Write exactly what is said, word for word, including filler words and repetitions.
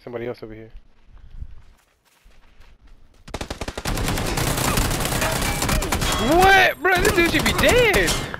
Somebody else over here. What? Bro, this dude should be dead.